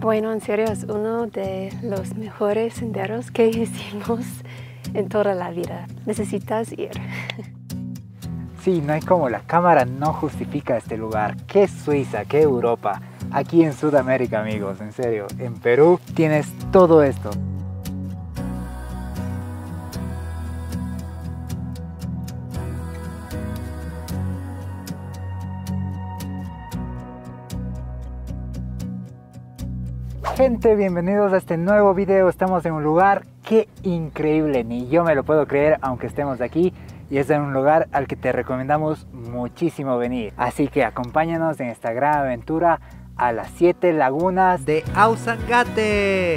Bueno, en serio es uno de los mejores senderos que hicimos en toda la vida. Necesitas ir. Sí, no hay como, la cámara no justifica este lugar. ¡Qué Suiza, qué Europa! Aquí en Sudamérica, amigos, en serio. En Perú tienes todo esto. Gente, bienvenidos a este nuevo video. Estamos en un lugar que increíble, ni yo me lo puedo creer aunque estemos aquí, y es en un lugar al que te recomendamos muchísimo venir. Así que acompáñanos en esta gran aventura a las 7 lagunas de Ausangate.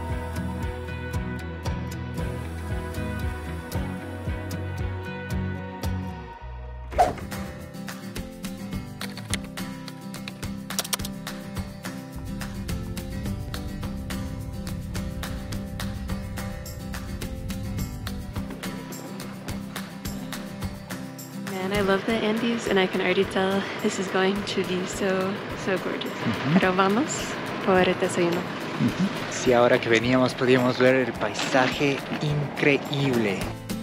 Man, I love the Andes and I can already tell this is going to be so gorgeous. Pero vamos por el desayuno. Sí, ahora que veníamos podíamos ver el paisaje increíble.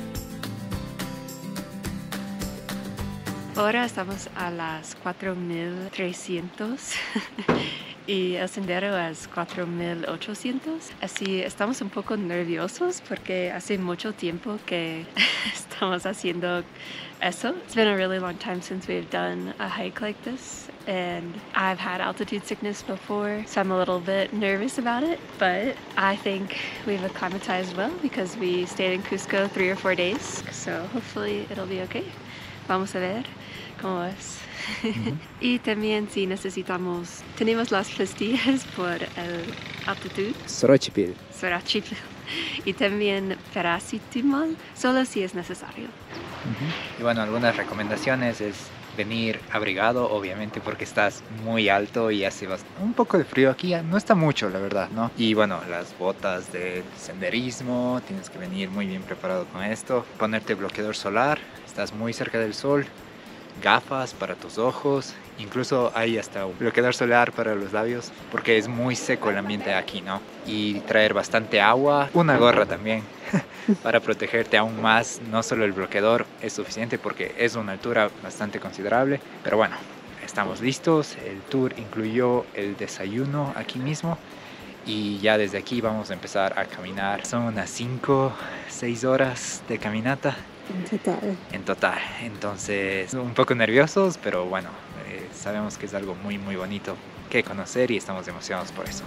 Ahora estamos a las 4.300 y el sendero es 4.800. Así estamos un poco nerviosos porque hace mucho tiempo que estamos haciendo eso. It's been a really long time since we've done a hike like this, and I've had altitude sickness before, so I'm a little bit nervous about it, but I think we've acclimatized well because we stayed in Cusco 3 or 4 days, so hopefully it'll be okay. Vamos a ver cómo es. Y también si necesitamos, tenemos las pastillas por el altitud. Sorochipil. Y también paracetamol, solo si es necesario. Y bueno, algunas recomendaciones es venir abrigado, obviamente, porque estás muy alto y hace un poco de frío aquí. No está mucho, la verdad, ¿no? Y bueno, las botas de senderismo, tienes que venir muy bien preparado con esto. Ponerte bloqueador solar, estás muy cerca del sol. Gafas para tus ojos, incluso hay hasta un bloqueador solar para los labios porque es muy seco el ambiente aquí, ¿no? Y traer bastante agua, una gorra también para protegerte aún más. No solo el bloqueador es suficiente porque es una altura bastante considerable, pero bueno, estamos listos. El tour incluyó el desayuno aquí mismo y ya desde aquí vamos a empezar a caminar. Son unas 5-6 horas de caminata. En total, entonces un poco nerviosos, pero bueno, sabemos que es algo muy bonito que conocer y estamos emocionados por eso.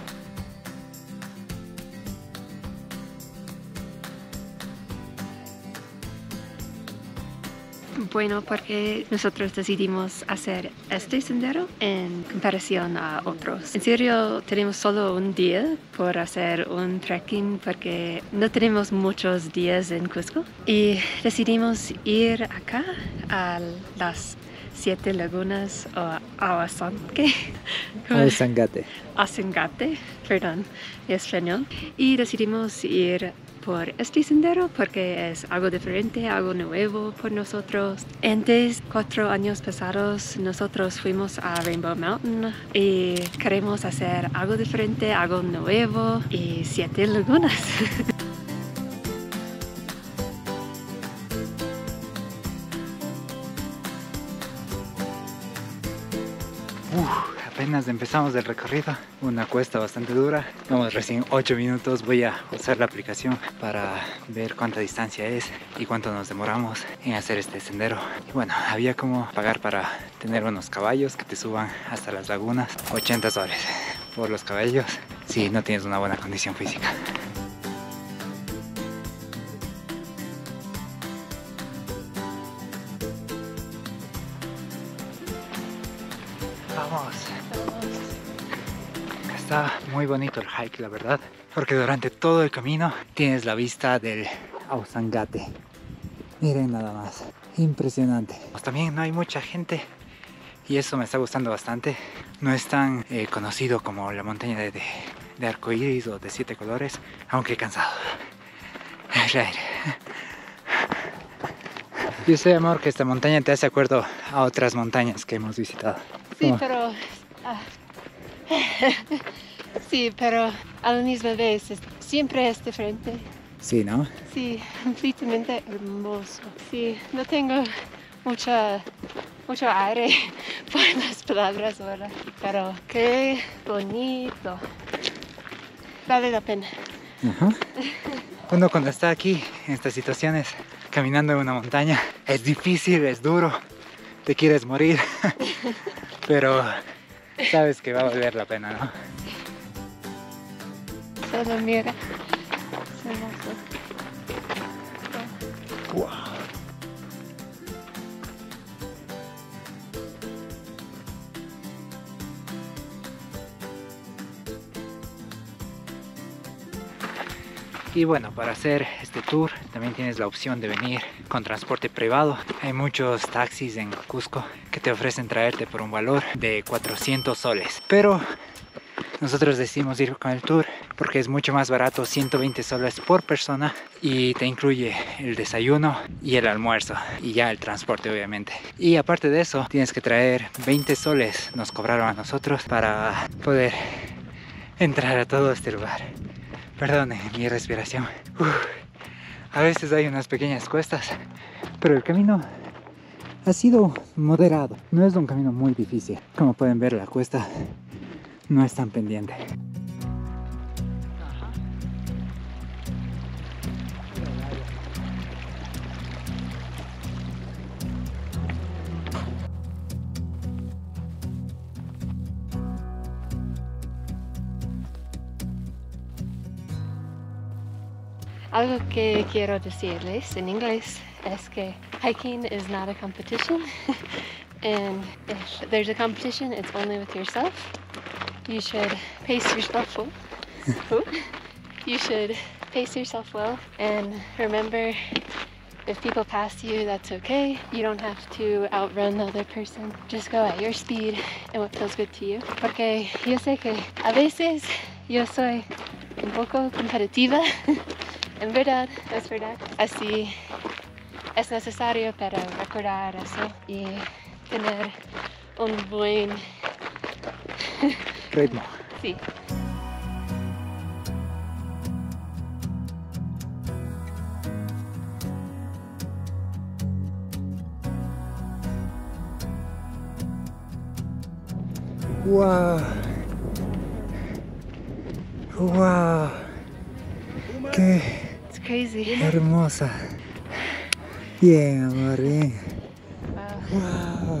Bueno, porque nosotros decidimos hacer este sendero en comparación a otros. En serio, tenemos solo un día por hacer un trekking porque no tenemos muchos días en Cusco. Y decidimos ir acá a las 7 lagunas o Ausangate. Ausangate, perdón, en español. Y decidimos ir por este sendero porque es algo diferente, algo nuevo por nosotros. Antes, 4 años pasados, nosotros fuimos a Rainbow Mountain y queremos hacer algo diferente, algo nuevo y 7 lagunas. Apenas empezamos el recorrido, una cuesta bastante dura. Vamos recién 8 minutos, voy a usar la aplicación para ver cuánta distancia es y cuánto nos demoramos en hacer este sendero. Y bueno, había como pagar para tener unos caballos que te suban hasta las lagunas, 80 soles por los caballos si no tienes una buena condición física. Vamos. Está muy bonito el hike, la verdad, porque durante todo el camino tienes la vista del Ausangate. Miren nada más, impresionante. También no hay mucha gente y eso me está gustando bastante. No es tan conocido como la montaña de arcoíris o de 7 colores, aunque cansado. El aire. Yo sé, amor, que esta montaña te hace acuerdo a otras montañas que hemos visitado. Sí, pero Sí, pero a la misma vez siempre es diferente. Sí, ¿no? Sí, completamente hermoso. Sí, no tengo mucho aire por las palabras ahora, pero qué bonito. Vale la pena. Ajá. Uno cuando está aquí, en estas situaciones, caminando en una montaña, es difícil, es duro, te quieres morir, pero sabes que va a valer la pena, ¿no? Solo mira, es hermoso. Wow. Y bueno, para hacer este tour también tienes la opción de venir con transporte privado. Hay muchos taxis en Cusco que te ofrecen traerte por un valor de 400 soles. Pero nosotros decidimos ir con el tour porque es mucho más barato, 120 soles por persona, y te incluye el desayuno y el almuerzo y ya el transporte obviamente. Y aparte de eso tienes que traer 20 soles, nos cobraron a nosotros para poder entrar a todo este lugar. Perdone mi respiración. A veces hay unas pequeñas cuestas, pero el camino ha sido moderado. No es un camino muy difícil. Como pueden ver, la cuesta no es tan pendiente. Algo que quiero decirles en inglés es que hiking is not a competition. And if there's a competition, it's only with yourself. You should pace yourself well. You should pace yourself well, and remember, if people pass you, that's okay. You don't have to outrun the other person. Just go at your speed and what feels good to you. Porque yo sé que a veces yo soy un poco competitiva. En verdad, es verdad. Así es necesario para recordar eso y tener un buen ritmo. Sí. ¡Wow! ¡Wow! ¡Qué It's crazy. hermosa! Bien, amor, bien. Wow. ¡Wow!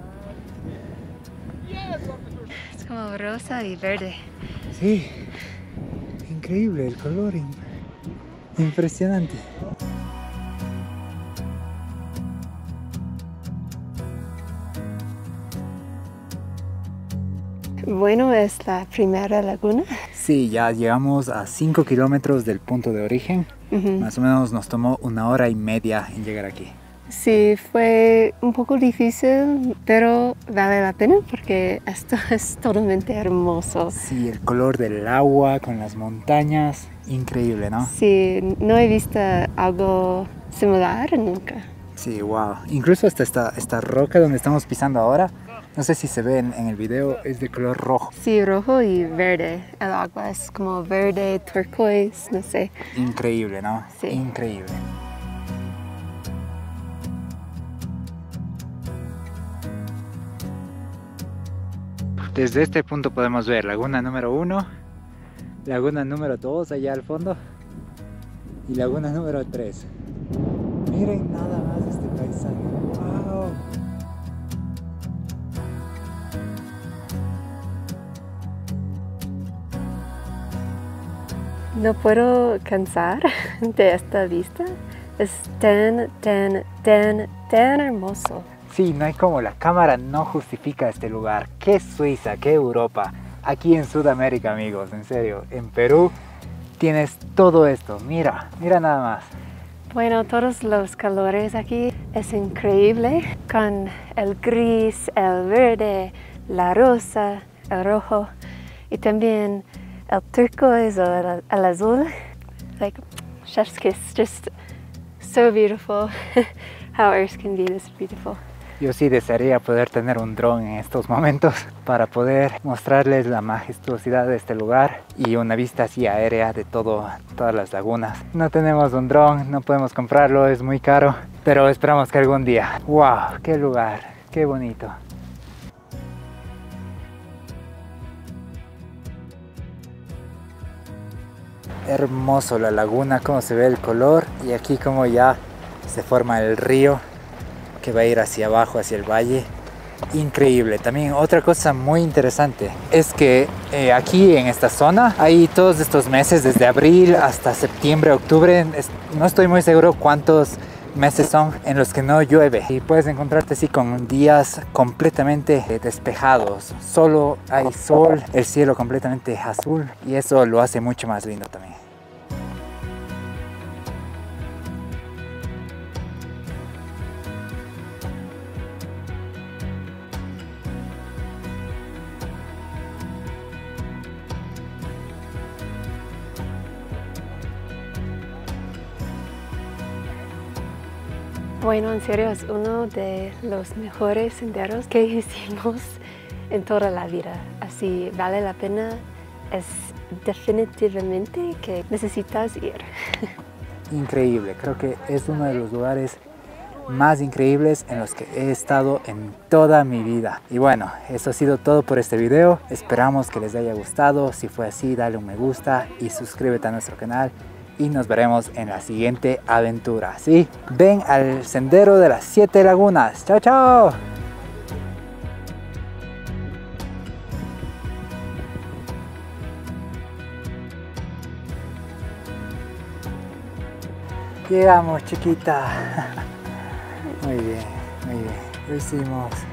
Es como rosa y verde. Sí, increíble el color, impresionante. Bueno, es la primera laguna. Sí, ya llegamos a 5 kilómetros del punto de origen. Más o menos nos tomó 1 hora y media en llegar aquí. Sí, fue un poco difícil, pero vale la pena porque esto es totalmente hermoso. Sí, el color del agua con las montañas, increíble, ¿no? Sí, no he visto algo similar nunca. Sí, wow. Incluso hasta esta roca donde estamos pisando ahora, no sé si se ve en el video, es de color rojo. Sí, rojo y verde. El agua es como verde, turquoise, no sé. Increíble, ¿no? Sí. Increíble. Desde este punto podemos ver laguna número 1, laguna número 2 allá al fondo y laguna número 3. Miren nada más este paisaje. ¡Wow! No puedo cansar de esta vista. Es tan hermoso. Sí, no hay como, la cámara no justifica este lugar. ¡Qué Suiza, qué Europa! Aquí en Sudamérica, amigos, en serio. En Perú tienes todo esto. Mira, mira nada más. Bueno, todos los colores aquí es increíble. Con el gris, el verde, la rosa, el rojo y también el turquoise o el azul. Like, chef's kiss, just so beautiful. How Earth can be this beautiful. Yo sí desearía poder tener un dron en estos momentos para poder mostrarles la majestuosidad de este lugar y una vista así aérea de todas las lagunas. No tenemos un dron, no podemos comprarlo, es muy caro, pero esperamos que algún día. ¡Wow! ¡Qué lugar! ¡Qué bonito! Hermoso la laguna, cómo se ve el color, y aquí como ya se forma el río que va a ir hacia abajo, hacia el valle. Increíble. También otra cosa muy interesante es que aquí en esta zona hay todos estos meses, desde abril hasta septiembre, octubre, no estoy muy seguro cuántos meses son en los que no llueve, y puedes encontrarte así con días completamente despejados, solo hay sol, el cielo completamente azul, y eso lo hace mucho más lindo también. Bueno, en serio es uno de los mejores senderos que hicimos en toda la vida. Así vale la pena, es definitivamente que necesitas ir. Increíble, creo que es uno de los lugares más increíbles en los que he estado en toda mi vida. Y bueno, eso ha sido todo por este video. Esperamos que les haya gustado. Si fue así, dale un me gusta y suscríbete a nuestro canal. Y nos veremos en la siguiente aventura. ¿Sí? Ven al sendero de las 7 lagunas. ¡Chao, chao! Llegamos, chiquita. Muy bien, muy bien. Lo hicimos.